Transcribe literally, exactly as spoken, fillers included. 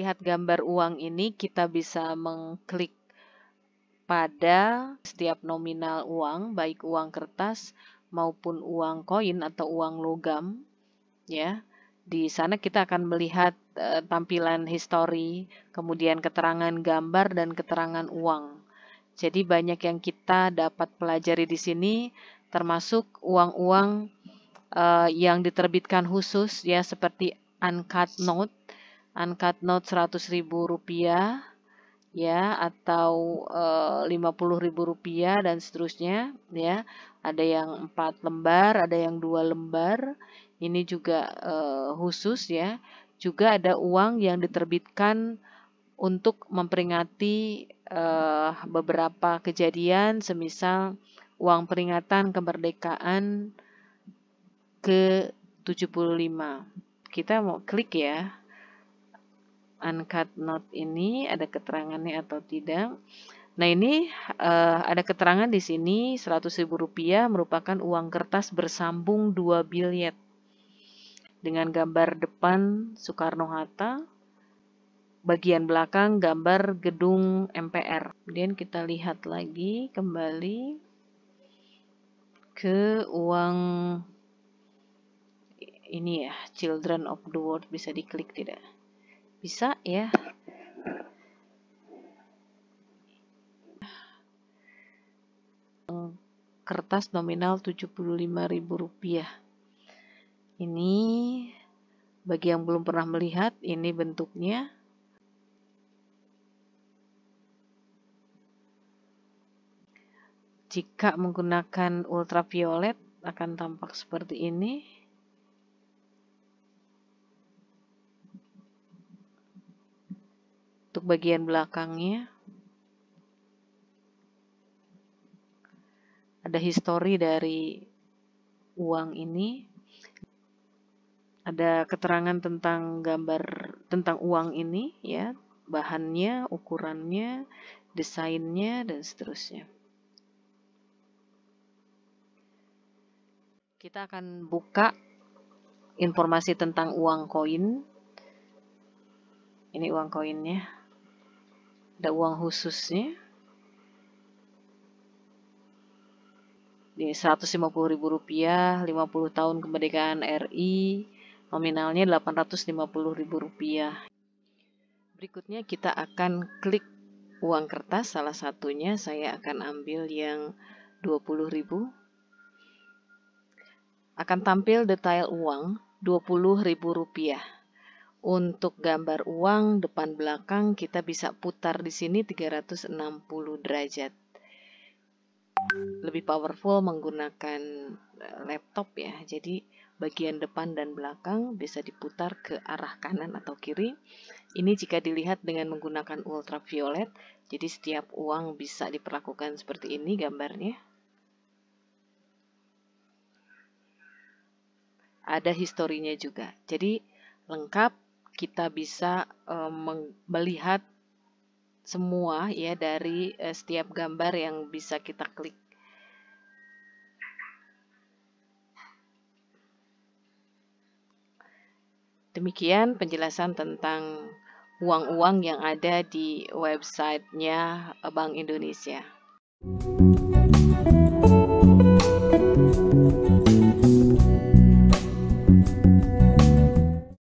melihat gambar uang ini, kita bisa mengklik pada setiap nominal uang, baik uang kertas maupun uang koin atau uang logam, ya. Di sana kita akan melihat uh, tampilan histori, kemudian keterangan gambar dan keterangan uang. Jadi banyak yang kita dapat pelajari di sini, termasuk uang-uang uh, yang diterbitkan khusus, ya, seperti uncut note, uncut note seratus ribu rupiah, ya, atau lima puluh ribu rupiah dan seterusnya, ya. Ada yang empat lembar, ada yang dua lembar. Ini juga uh, khusus, ya. Juga ada uang yang diterbitkan untuk memperingati uh, beberapa kejadian, semisal uang peringatan kemerdekaan ke tujuh puluh lima. Kita mau klik, ya, uncut note ini, ada keterangannya atau tidak. Nah, ini uh, ada keterangan di sini, seratus ribu rupiah merupakan uang kertas bersambung dua bilet dengan gambar depan Soekarno-Hatta, bagian belakang gambar gedung M P R. Kemudian kita lihat lagi kembali ke uang ini, ya, Children of the World. Bisa diklik tidak? Bisa, ya. Kertas nominal tujuh puluh lima ribu rupiah. Ini bagi yang belum pernah melihat, ini bentuknya. Jika menggunakan ultraviolet akan tampak seperti ini. Untuk bagian belakangnya ada histori dari uang ini, ada keterangan tentang gambar tentang uang ini, ya, bahannya, ukurannya, desainnya, dan seterusnya. Kita akan buka informasi tentang uang koin. Ini uang koinnya, ada uang khususnya. Ini seratus lima puluh ribu rupiah, lima puluh tahun kemerdekaan R I, nominalnya delapan ratus lima puluh ribu rupiah. Berikutnya kita akan klik uang kertas, salah satunya saya akan ambil yang dua puluh ribu. Akan tampil detail uang dua puluh ribu rupiah. Untuk gambar uang depan belakang kita bisa putar di sini tiga ratus enam puluh derajat. Lebih powerful menggunakan laptop, ya. Jadi bagian depan dan belakang bisa diputar ke arah kanan atau kiri. Ini jika dilihat dengan menggunakan ultraviolet. Jadi setiap uang bisa diperlakukan seperti ini gambarnya. Ada historinya juga. Jadi lengkap, kita bisa um, melihat semua, ya, dari uh, setiap gambar yang bisa kita klik. Demikian penjelasan tentang uang-uang yang ada di websitenya Bank Indonesia.